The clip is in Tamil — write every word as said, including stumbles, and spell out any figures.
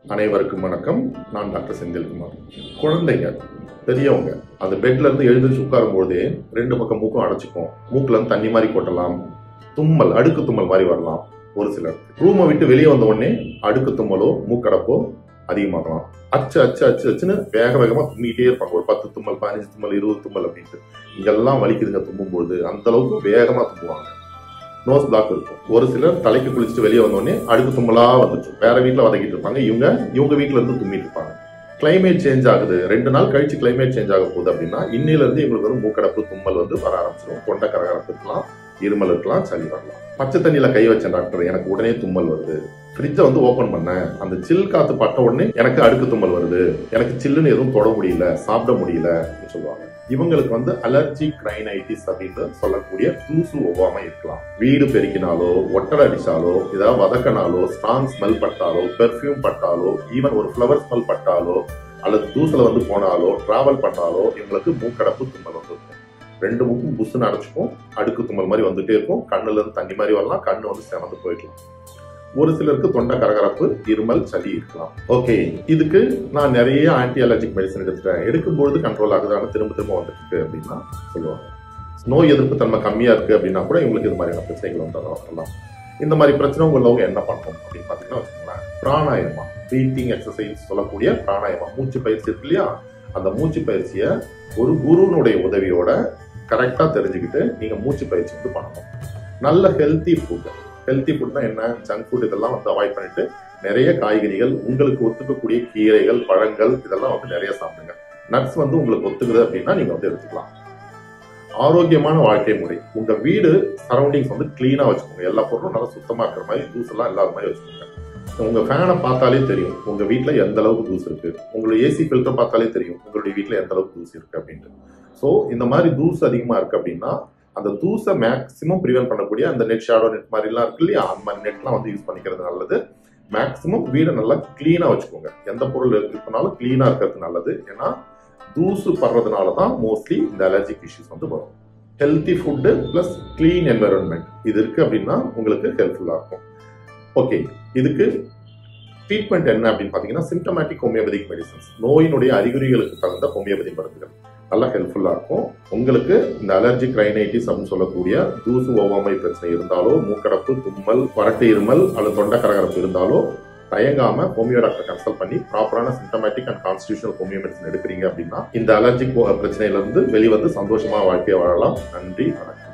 அனைவருக்கும் வணக்கம். நான் டாக்டர் செந்தில்குமார். குழந்தைங்க பெரியவங்க அந்த பெட்ல இருந்து எழுந்திரிச்சு உட்காரும் போதே ரெண்டு பக்கம் மூக்கும் அடைச்சிக்கும். மூக்குல இருந்து தண்ணி மாதிரி கொட்டலாம், தும்மல் அடுக்கு தும்மல் மாதிரி வரலாம். ஒரு சிலர் ரூமை விட்டு வெளியே வந்த உடனே அடுக்கு தும்மலோ மூக்கடப்போ அதிகமாகலாம். அச்சு அச்சு அச்சு அச்சுன்னு வேக வேகமா தும்மிக்கிட்டே இருப்பாங்க. ஒரு பத்து தும்மல், பதினஞ்சு தும்மல், இருபது தும்மல் அப்படின்ட்டு இங்கெல்லாம் வலிக்குதுங்க. தும்பும்போது அந்த அளவுக்கு வேகமா தும்புவாங்க. நோஸ் பிளாக் இருக்கும். ஒரு சிலர் தலைக்கு குளிச்சுட்டு வெளியே வந்தோடனே அடுக்கு தும்மலா வந்துச்சு. வேற வீட்டுல வதக்கிட்டு இருப்பாங்க, இவங்க இவங்க வீட்டுல இருந்து தும்மிட்டு இருப்பாங்க. கிளைமேட் சேஞ்ச் ஆகுது, ரெண்டு நாள் கழிச்சு கிளைமேட் சேஞ்ச் ஆக போகுது அப்படின்னா இன்னையில இருந்து இவங்களுக்கு வந்து மூக்கடப்பு தும்மல் வந்து வர ஆரம்பிச்சிடும். தொண்டை கரகரப்பு இருக்கலாம், இருமல் இருக்கலாம், சளி வரலாம். பச்சை தண்ணியில கை வச்சேன் டாக்டர், எனக்கு உடனே தும்மல் வருது. ஃப்ரிட்ஜை வந்து ஓபன் பண்ணேன், அந்த சில் காத்து பட்ட உடனே எனக்கு அடுக்கு தும்மல் வருது, எனக்கு சில்லுன்னு எதுவும் தொட முடியல, சாப்பிட முடியல அப்படின்னு சொல்லுவாங்க. இவங்களுக்கு வந்து அலர்ஜிக் ரைனைட்டிஸ் அப்படின்னு சொல்லக்கூடிய தூசு ஒவ்வாமை இருக்கலாம். வீடு பெருக்கினாலோ, ஒட்டடை அடிச்சாலோ, ஏதாவது வதக்கினாலோ, ஸ்ட்ராங் ஸ்மெல் பட்டாலோ, பெர்ஃபியூம் பட்டாலோ, ஈவன் ஒரு ஃப்ளவர் ஸ்மெல் பட்டாலோ, அல்லது தூசுல வந்து போனாலோ, டிராவல் பண்ணாலோ இவங்களுக்கு மூக்கடப்பு தும்மல் வந்து இருக்கும். ரெண்டு மூக்கும் புஷ்ஷுன்னு அடைச்சிக்கும், அடுக்கு தும்மல் மாதிரி வந்துட்டே இருக்கும். கண்ணுல இருந்து தண்ணி மாதிரி வரலாம், கண்ணு வந்து செவந்து போயிடலாம். ஒரு சிலருக்கு தொண்டை கரகரப்பு, இருமல், சளி இருக்கலாம். ஓகே, இதுக்கு நான் நிறைய ஆன்டி அலர்ஜிக் மெடிசன் எடுத்துட்டேன், எடுக்கும்பொழுது கண்ட்ரோல் ஆகுதான திரும்ப திரும்ப வந்துட்டு அப்படின்னா சொல்லுவாங்க. நோய் எதிர்ப்பு தன்மை கம்மியா இருக்கு அப்படின்னா கூட இவங்களுக்கு இது மாதிரியான பிரச்சனைகள் வந்துடலாம். இந்த மாதிரி பிரச்சனை உள்ளவங்க என்ன பண்ணணும் அப்படின்னு பாத்தீங்கன்னா வச்சுக்கோங்களேன், பிராணாயமா, பிரீத்திங் எக்ஸசைஸ் சொல்லக்கூடிய பிராணாயமா, மூச்சு பயிற்சி இருக்கு இல்லையா, அந்த மூச்சு பயிற்சியை ஒரு குருனுடைய உதவியோட கரெக்டா தெரிஞ்சுக்கிட்டு நீங்க மூச்சு பயிற்சி வந்து பண்ணணும். நல்ல ஹெல்த்தி ஃபுட், ஹெல்த்தி ஃபுட்னா என்ன, ஜங்க் ஃபுட் இதெல்லாம் வந்து அவாய்ட் பண்ணிட்டு நிறைய காய்கறிகள், உங்களுக்கு ஒத்துக்கக்கூடிய கீரைகள், பழங்கள் இதெல்லாம் வந்து நிறைய சாப்பிடுங்க. நட்ஸ் வந்து உங்களுக்கு ஒத்துக்குது அப்படின்னா நீங்க வந்து எடுத்துக்கலாம். ஆரோக்கியமான வாழ்க்கை முறை, உங்க வீடு சரௌண்டிங்ஸ் வந்து கிளீனா வச்சுக்கோங்க. எல்லா பொருளும் நல்லா சுத்தமா இருக்கிற மாதிரி, தூசு எல்லாம் இல்லாத மாதிரி வச்சுக்கோங்க. உங்க ஃபேனை பார்த்தாலே தெரியும் உங்க வீட்டுல எந்த அளவுக்கு தூசு இருக்கு. உங்களுடைய ஏசி ஃபில்டர் பார்த்தாலே தெரியும் உங்களுடைய வீட்டுல எந்த அளவுக்கு தூசு இருக்கு அப்படின்ட்டு. ஸோ இந்த மாதிரி தூசு அதிகமா இருக்கு அப்படின்னா அந்த தூசை மேக்சிமம் ப்ரிவென்ட் பண்ணக்கூடிய அந்த நெட், ஷேடோ நெட் மாதிரி எல்லாம் இருக்கு இல்லையா, அந்த மாதிரி நெட்லாம் வந்து யூஸ் பண்ணிக்கிறது நல்லது. மேக்சிமம் வீடை நல்லா கிளீனா வச்சுக்கோங்க. எந்த பொருள் இருக்குனாலும் கிளீனா இருக்கிறது நல்லது. ஏன்னா தூசு படுறதுனால தான் மோஸ்ட்லி இந்த அலர்ஜிக் இஷ்யூஸ் வந்து வரும். Healthy food plus clean environment இது இருக்கு அப்படின்னா உங்களுக்கு ஹெல்ப்ஃபுல்லா இருக்கும். ஓகே, இதுக்கு ட்ரீட்மெண்ட் என்ன அப்படின்னு பாத்தீங்கன்னா சிம்டமேட்டிக் ஹோமியோபதிக் மெடிசன்ஸ், நோயினுடைய அறிகுறிகளுக்கு தகுந்த ஹோமியோபதி மருந்துகள் நல்லா ஹெல்ப்ஃபுல்லா இருக்கும். உங்களுக்கு இந்த அலர்ஜிக் ரைனைட்டிஸ் அப்படின்னு சொல்லக்கூடிய தூசு ஒவ்வாமை பிரச்சனை இருந்தாலோ, மூக்கடப்பு, தும்மல், வறட்டு இருமல் அல்லது தொண்டை கரகரப்பு இருந்தாலோ தயங்காம ஹோமியோ டாக்டர் கன்சல்ட் பண்ணி ப்ராப்பரான symptomatic and constitutional homeo medicine எடுக்கிறீங்க அப்படின்னா இந்த அலர்ஜிக் பிரச்சனையில இருந்து வெளிவந்து சந்தோஷமா வாழ்க்கையை வாழலாம். நன்றி, வணக்கம்.